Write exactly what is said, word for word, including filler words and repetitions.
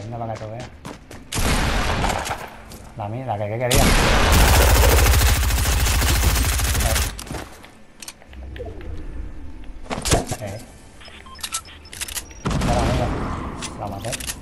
nó va cái tôi á. Làm cái là cái cái cái đấy à. Đấy. Nó làm cái gì? Làm mà thế.